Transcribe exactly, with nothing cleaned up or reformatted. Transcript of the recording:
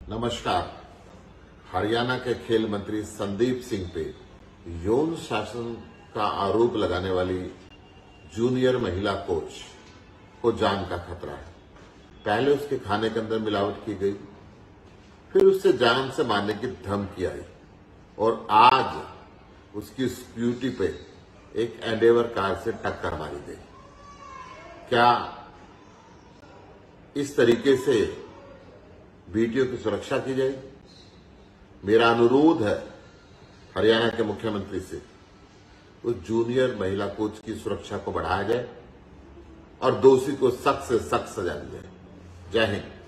नमस्कार। हरियाणा के खेल मंत्री संदीप सिंह पे यौन शासन का आरोप लगाने वाली जूनियर महिला कोच को जान का खतरा है। पहले उसके खाने के अंदर मिलावट की गई, फिर उससे जान से मारने की धमकी आई और आज उसकी स्कूटी पे एक एंडेवर कार से टक्कर मारी गई। क्या इस तरीके से वीडियो की सुरक्षा की जाएगी? मेरा अनुरोध है हरियाणा के मुख्यमंत्री से, उस जूनियर महिला कोच की सुरक्षा को बढ़ाया जाए और दोषी को सख्त से सख्त सजा दी जाए। जय हिंद।